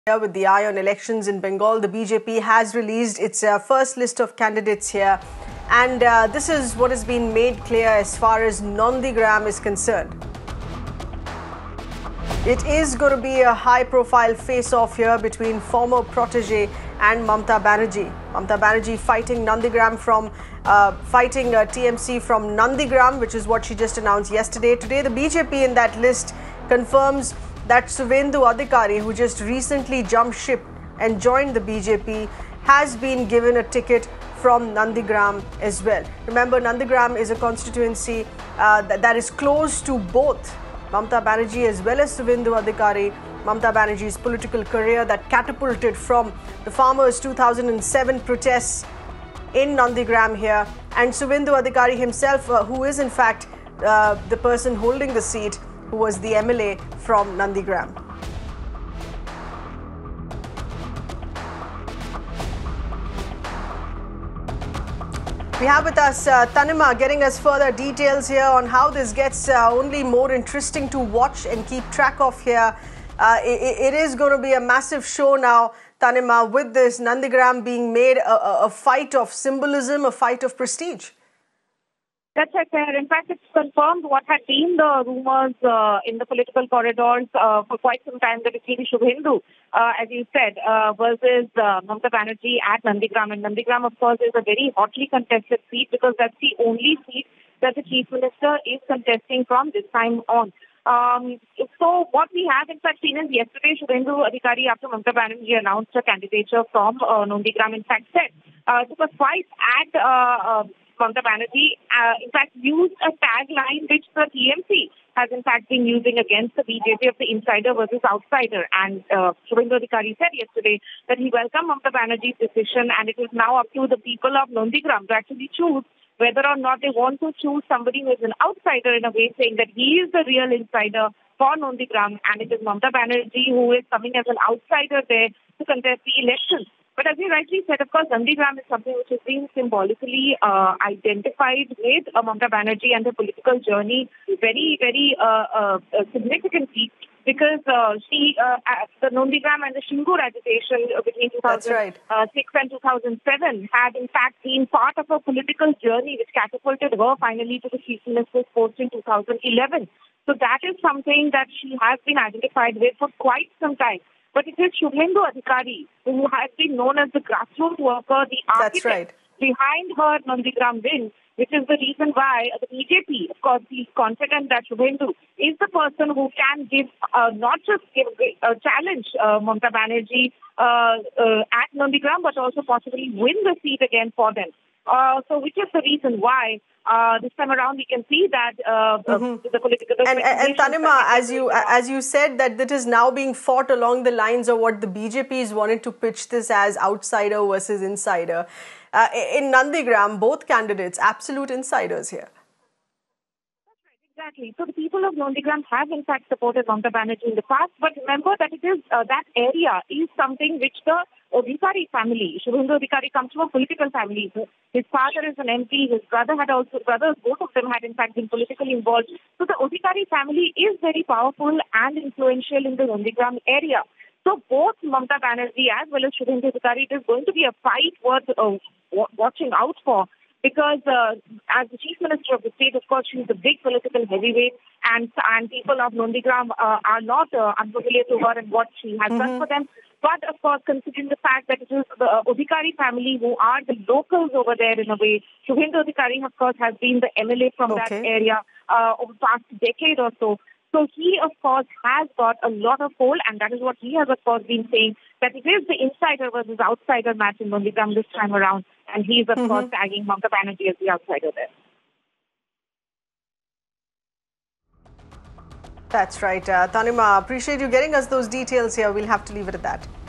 With the eye on elections in Bengal, the BJP has released its first list of candidates here, and this is what has been made clear as far as Nandigram is concerned. It is going to be a high-profile face-off here between former protege and Mamata Banerjee. Mamata Banerjee fighting Nandigram from TMC from Nandigram, which is what she just announced yesterday. Today, the BJP in that list confirms that Suvendu Adhikari, who just recently jumped ship and joined the BJP, has been given a ticket from Nandigram as well. Remember, Nandigram is a constituency that is close to both Mamata Banerjee as well as Suvendu Adhikari. Mamata Banerjee's political career that catapulted from the farmers' 2007 protests in Nandigram here, and Suvendu Adhikari himself, who is in fact the person holding the seat, who was the MLA from Nandigram. We have with us Tanima getting us further details here on how this gets only more interesting to watch and keep track of here. It is going to be a massive show now, Tanima, with this Nandigram being made a fight of symbolism, a fight of prestige. That's right, sir. In fact, it's confirmed what had been the rumors in the political corridors for quite some time, that it's really Shubhendu, as you said, versus Mamata Banerjee at Nandigram. And Nandigram, of course, is a very hotly contested seat because that's the only seat that the Chief Minister is contesting from this time on. So what we have in fact seen is yesterday, Shubhendu Adhikari, after Mamata Banerjee announced her candidature from Nandigram, in fact said took a swipe at Mamata Banerjee, in fact used a tagline which the TMC has in fact been using against the BJP of the insider versus outsider. And Shubhendu Adhikari said yesterday that he welcomed Mamata Banerjee's decision, and it is now up to the people of Nandigram to actually choose whether or not they want to choose somebody who is an outsider, in a way saying that he is the real insider for Nandigram, and it is Mamata Banerjee who is coming as an outsider there to contest the election. But as you rightly said, of course, Nandigram is something which has been symbolically identified with Mamata Banerjee and her political journey very, very significantly, because the Nandigram and the Shingur agitation between 2006 and 2007 had in fact been part of her political journey, which catapulted her finally to the Chief Minister's post in 2011. So that is something that she has been identified with for quite some time. But it is Shubhendu Adhikari who has been known as the grassroots worker, the architect behind her Nandigram win, which is the reason why the BJP, of course, is confident that Shubhendu is the person who can give, not just give a challenge Mamata Banerjee at Nandigram, but also possibly win the seat again for them. So which is the reason why this time around we can see that the political... And Tanima, as you said, that is now being fought along the lines of what the BJP is wanting to pitch this as, outsider versus insider. In Nandigram, both candidates, absolute insiders here. Exactly. So the people of Nandigram have in fact supported Mamata Banerjee in the past, but remember that it is that area is something which the Adhikari family, Shubhendu Adhikari, comes from a political family. His father is an MP, his brother had also, both of them had in fact been politically involved. So the Adhikari family is very powerful and influential in the Nandigram area. So both Mamata Banerjee as well as Shubhendu Adhikari, it is going to be a fight worth watching out for. Because as the Chief Minister of the state, of course, she is a big political heavyweight, and people of Nandigram are not unfamiliar to her and what she has done for them. But, of course, considering the fact that it is the Adhikari family who are the locals over there in a way, Shubhendu Adhikari, of course, has been the MLA from that area over the past decade or so. So he, of course, has got a lot of hold, and that is what he has, of course, been saying, that it is the insider versus outsider match in Nandigram this time around, and he is, of course, tagging Mamata Banerjee as the outsider there. That's right. Tanima, appreciate you getting us those details here. We'll have to leave it at that.